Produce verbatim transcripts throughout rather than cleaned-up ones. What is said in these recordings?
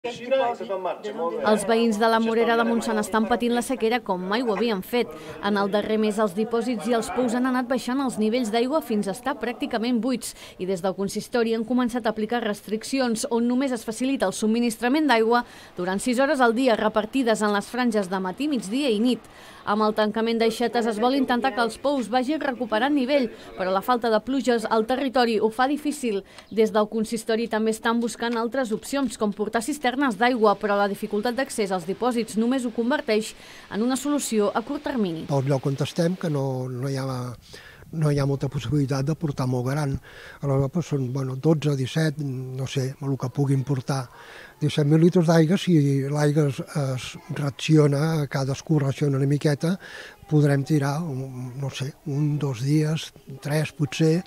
Els veïns de la Morera de Montsant estan patint la sequera com mai ho havien fet. En el darrer mes els dipòsits i els pous han anat baixant els nivells d'aigua fins a estar pràcticament buits i des del consistori han començat a aplicar restriccions on només es facilita el subministrament d'aigua durant sis hores al dia repartides en les franges de matí, migdia i nit. Amb el tancament d'aixetes es vol intentar que els pous vagin recuperant nivell, però la falta de pluges al territori ho fa difícil. Des del consistori també estan buscant altres opcions, com portar cisternes d'aigua, però la dificultat d'accés als dipòsits només ho converteix en una solució a curt termini. Al lloc on estem, que no, no, hi ha, no hi ha molta possibilitat de portar molt gran. Aleshores doncs, són bueno, dotze, disset, no sé, el que puguin portar. disset mil litres d'aigua, si l'aigua es, es reacciona, cadascú reacciona una miqueta, podrem tirar, no sé, un, dos dies, tres potser,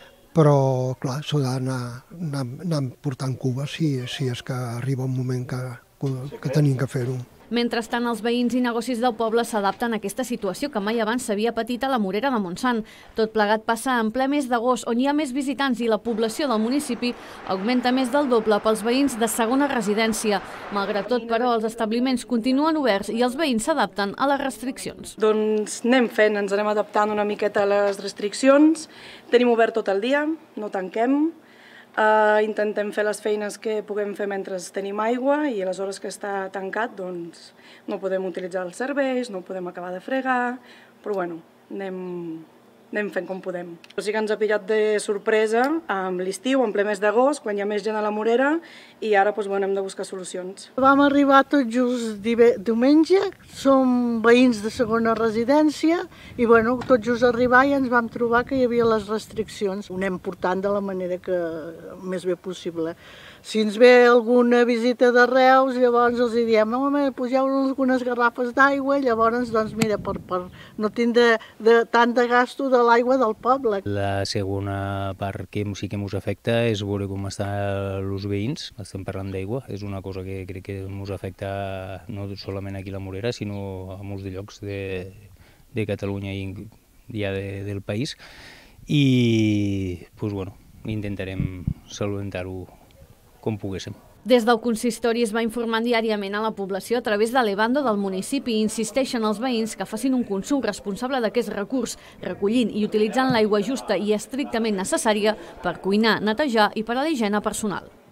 però clar, s'ha d'anar anar, anar portant cubes si, si és que arriba un moment que, que tenim que fer-ho. Mentrestant, els veïns i negocis del poble s'adapten a aquesta situació que mai abans s'havia patit a la Morera de Montsant. Tot plegat passa en ple mes d'agost, on hi ha més visitants i la població del municipi augmenta més del doble pels veïns de segona residència. Malgrat tot, però, els establiments continuen oberts i els veïns s'adapten a les restriccions. Doncs anem fent, ens anem adaptant una miqueta a les restriccions. Tenim obert tot el dia, no tanquem. Uh, intentem fer les feines que puguem fer mentre tenim aigua i a les hores que està tancat doncs, no podem utilitzar els serveis, no podem acabar de fregar, però bueno, anem, anem fent com podem. O sigui que ens ha pillat de sorpresa amb l'estiu, en ple mes d'agost, quan hi ha més gent a la Morera, i ara doncs, bueno, hem de buscar solucions. Vam arribar tot just diumenge, som veïns de segona residència i bueno, tot just arribar i ens vam trobar que hi havia les restriccions. Ho anem portant de la manera que més bé possible. Si ens ve alguna visita de Reus, llavors els diem, home, poseu algunes garrafes d'aigua, llavors, doncs mira, per, per no tindre de, tant de gasto de l'aigua del poble. La segona part que sí que ens afecta és veure com estan els veïns. Estem parlant d'aigua, és una cosa que crec que ens afecta no solament aquí a la Morera, sinó a molts de llocs de, de Catalunya i ja de, del país. I pues, bueno, intentarem solventar-ho com poguéssim. Des del consistori es va informant diàriament a la població a través de l'Evando del municipi i insisteixen els veïns que facin un consum responsable d'aquest recurs, recollint i utilitzant l'aigua justa i estrictament necessària per cuinar, netejar i per a la higiene personal.